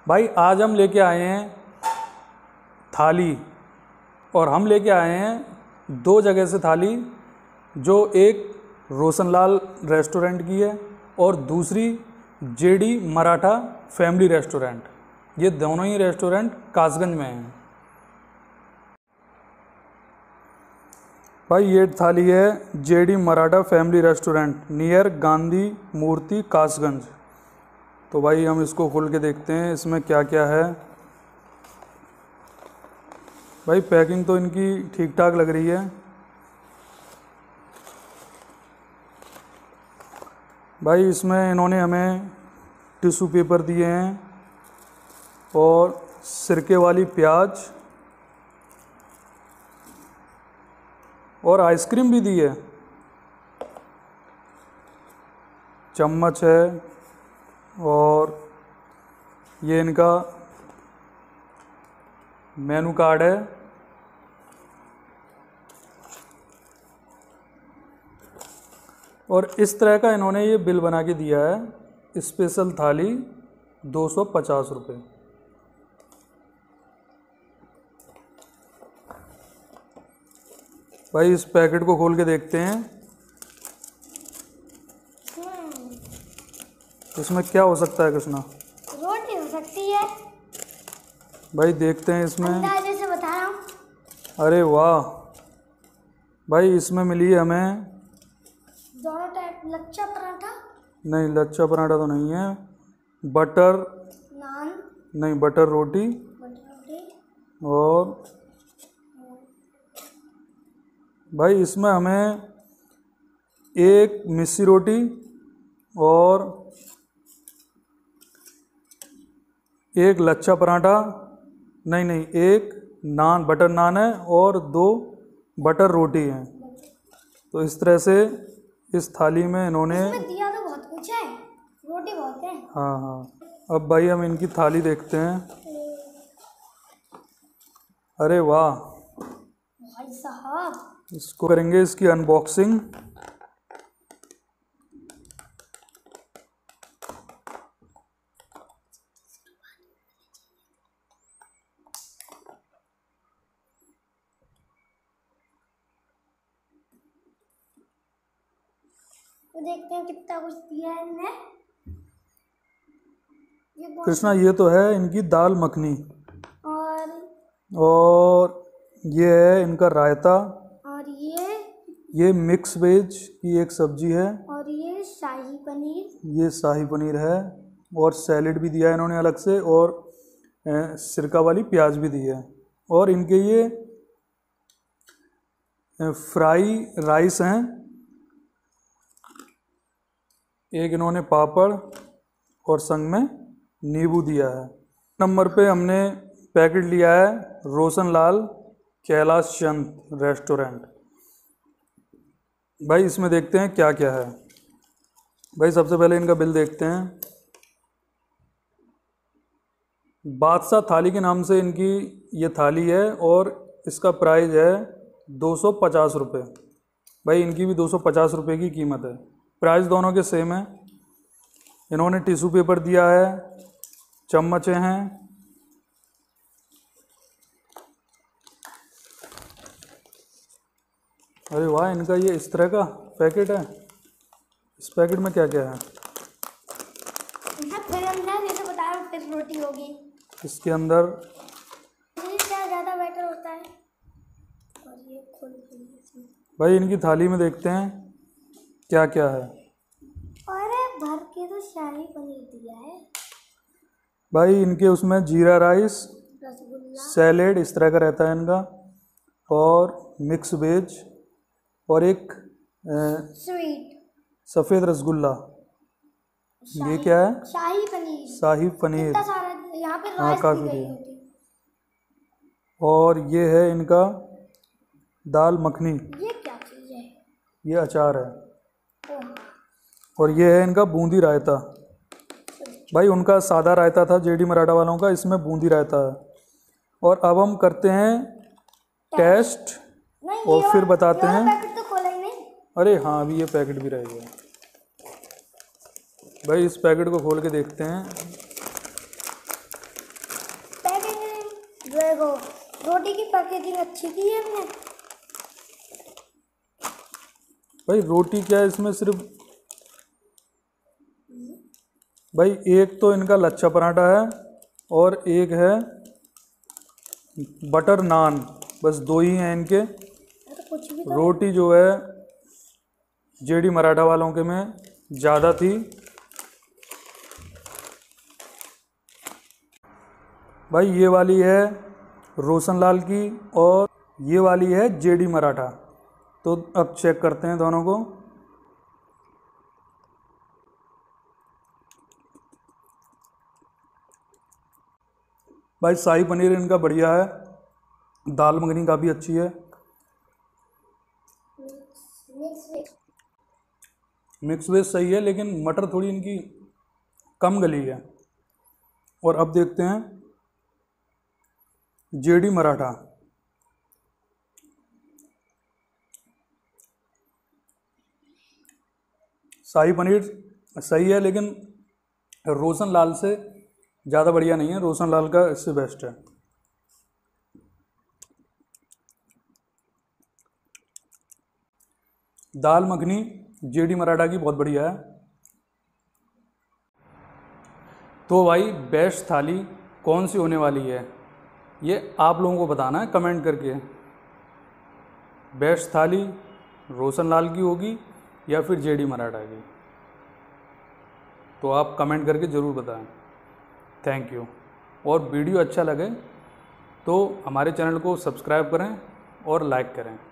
भाई आज हम लेके आए हैं थाली, और हम लेके आए हैं दो जगह से थाली, जो एक रोशनलाल रेस्टोरेंट की है और दूसरी जेडी मराठा फैमिली रेस्टोरेंट। ये दोनों ही रेस्टोरेंट कासगंज में हैं। भाई ये थाली है JD Maratha family restaurant near Gandhi Murti Kasganj. तो भाई हम इसको खोल के देखते हैं इसमें क्या क्या है। भाई पैकिंग तो इनकी ठीक ठाक लग रही है। भाई इसमें इन्होंने हमें टिश्यू पेपर दिए हैं और सिरके वाली प्याज और आइसक्रीम भी दी है। चम्मच है और ये इनका मेनू कार्ड है। और इस तरह का इन्होंने ये बिल बना के दिया है। स्पेशल थाली 250 रुपये। भाई इस पैकेट को खोल के देखते हैं इसमें क्या हो सकता है। कृष्णा रोटी हो सकती है। भाई देखते हैं इसमें। अंदाजे से बता रहा हूँ। अरे वाह भाई, इसमें मिली है हमें दोनों टाइप लच्छा पराठा। नहीं, लच्छा पराठा तो नहीं है। बटर नान नहीं, बटर रोटी और भाई इसमें हमें एक मिस्सी रोटी और एक लच्छा पराठा, नहीं एक नान, बटर नान है और 2 बटर रोटी हैं। तो इस तरह से इस थाली में इन्होंने दिया तो बहुत कुछ है, रोटी बहुत है। हाँ। अब भाई हम इनकी थाली देखते हैं। अरे वाह भाई साहब, इसको करेंगे इसकी अनबॉक्सिंग। तो देखते हैं कितना कुछ दिया है इनने। कृष्णा ये तो है इनकी दाल मखनी, और ये है इनका रायता, और ये मिक्स वेज की एक सब्जी है, और ये शाही पनीर, ये शाही पनीर है, और सैलेड भी दिया है इन्होंने अलग से, और सिरका वाली प्याज भी दी है। और इनके ये फ्राई राइस हैं। एक इन्होंने पापड़ और संग में नींबू दिया है। नंबर पे हमने पैकेट लिया है रोशनलाल कैलाश चंद रेस्टोरेंट। भाई इसमें देखते हैं क्या क्या है। भाई सबसे पहले इनका बिल देखते हैं। बादशाह थाली के नाम से इनकी ये थाली है और इसका प्राइस है 250 रुपये। भाई इनकी भी 250 रुपये की कीमत है। प्राइस दोनों के सेम है। इन्होंने टिश्यू पेपर दिया है, चम्मचें हैं, अरे वाह इनका ये इस तरह का पैकेट है। इस पैकेट में क्या क्या है? फिर अंदर जैसे बता रहा हूँ, फिर रोटी होगी इसके अंदर। क्या ज़्यादा बेटर होता है। और ये भाई इनकी थाली में देखते हैं क्या क्या है। अरे भर के तो शाही पनीर दिया है। भाई इनके उसमें जीरा राइस, रसगुल्ला, सैलेड इस तरह का रहता है इनका, और मिक्स वेज, और एक स्वीट सफ़ेद रसगुल्ला। ये क्या है? शाही पनीर। शाही पनीर। इतना सारा यहाँ पे हाँ राइस काफ़ी दी गई है। होती। और ये है इनका दाल मखनी, ये क्या चीज़ है? ये अचार है। ओह, और ये है इनका बूंदी रायता। भाई उनका सादा रायता था जेडी मराठा वालों का, इसमें बूंदी रायता है। और अब हम करते हैं टेस्ट नहीं, और फिर बताते हैं। पैकेट तो खोला ही नहीं। अरे हाँ, अभी ये पैकेट भी रह गया। भाई इस पैकेट को खोल के देखते हैं। रोटी की पैकेजिंग अच्छी की है हमने। भाई रोटी क्या है इसमें, सिर्फ भाई एक तो इनका लच्छा पराठा है और एक है बटर नान, बस दो ही हैं इनके। तो कुछ भी तो रोटी जो है जेडी मराठा वालों के में ज़्यादा थी। भाई ये वाली है रोशनलाल की और ये वाली है जेडी मराठा। तो अब चेक करते हैं दोनों को। भाई शाही पनीर इनका बढ़िया है, दाल मखनी काफ़ी अच्छी है। मिक्स वेज सही है, लेकिन मटर थोड़ी इनकी कम गली है। और अब देखते हैं जेडी मराठा। शाही पनीर सही है, लेकिन रोशनलाल से ज़्यादा बढ़िया नहीं है, रोशनलाल का इससे बेस्ट है। दाल मखनी जेडी मराठा की बहुत बढ़िया है। तो भाई बेस्ट थाली कौन सी होने वाली है ये आप लोगों को बताना है कमेंट करके। बेस्ट थाली रोशनलाल की होगी या फिर जेडी मराठा की, तो आप कमेंट करके ज़रूर बताएं। Thank you. और वीडियो अच्छा लगे तो हमारे चैनल को सब्सक्राइब करें और लाइक करें।